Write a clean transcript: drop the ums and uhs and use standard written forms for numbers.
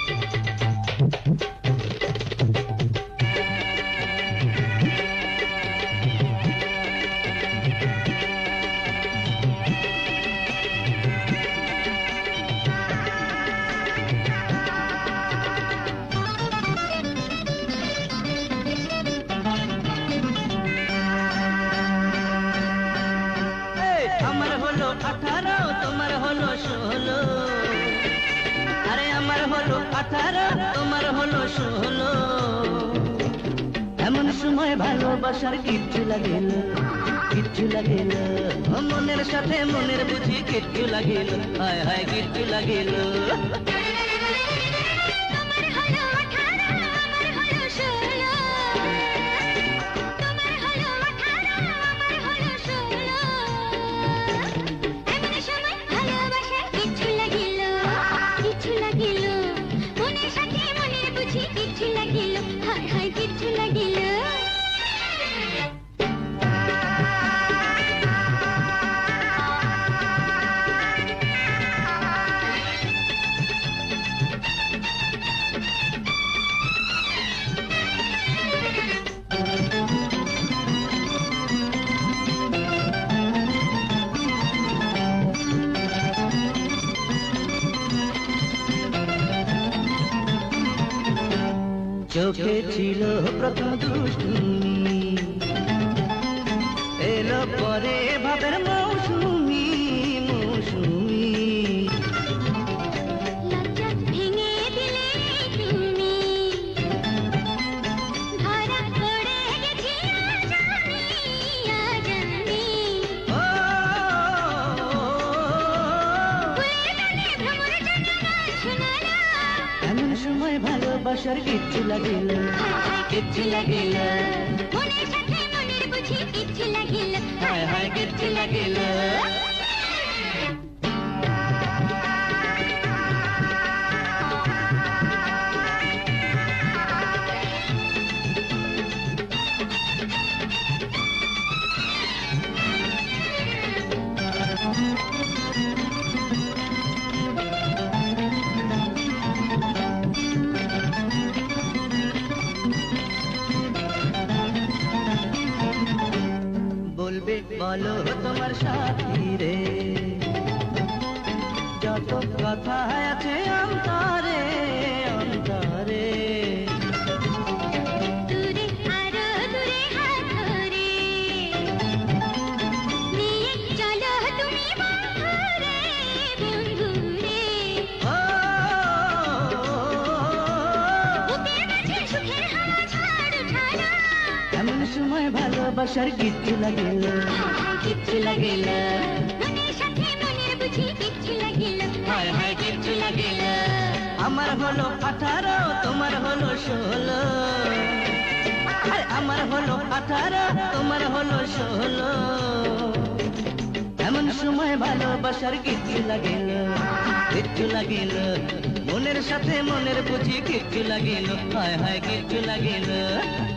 আমার হলো 18 তোমার হলো 16 আরে আমার হলো 18 তোমার হলো 16 এমন সময় ভালোবাসার কিচ্ছু লাগে না মনের সাথে মনের বুঝি কিচ্ছু লাগে না হায় হায় কিচ্ছু লাগে না চোখে ছিল প্রথম দুষ্টুমি এলো পরে ভাবের মৌসুমি লজ্জা ভেঙে দিলে তুমি ধরা পড়ে গেছি জানি এমন সময় ভালোবাসার কিচ্ছু লাগিল মনের সাথে মনের বুঝি কিচ্ছু লাগিল হায় হায় কিচ্ছু লাগিল বলবে বলো তোমার সাথী রে যত কথা আছে অন্তরে দূরে আরো দূরে হাত ধরে নিয়ে চলো তুমি বন্ধুরে বুকের মাঝে সুখের হাওয়া ছাড়ো এমন সময় ভালোবাসার কিচ্ছু লাগিল মনের সাথে মনের বুঝি কিচ্ছু লাগিল হায় হায় কিচ্ছু লাগিল আমার হলো 18 তোমার হলো 16 আরে আমার হলো 18 তোমার হলো 16 এমন সময় ভালোবাসার কিচ্ছু লাগিল মনের সাথে মনের বুঝি কিচ্ছু লাগিল হায় হায় কিচ্ছু লাগিল